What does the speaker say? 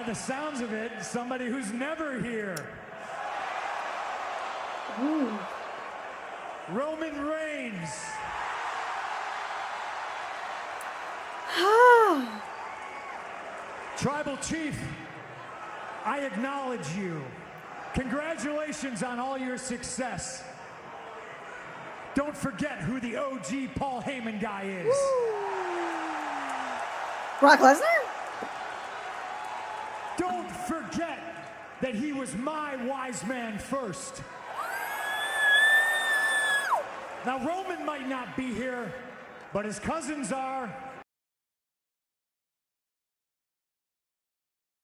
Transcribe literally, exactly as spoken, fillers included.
By the sounds of it, somebody who's never here. Ooh. Roman Reigns. Tribal Chief, I acknowledge you. Congratulations on all your success. Don't forget who the O G Paul Heyman guy is. Woo. Brock Lesnar? Don't forget that he was my wise man first. Now, Roman might not be here, but his cousins are.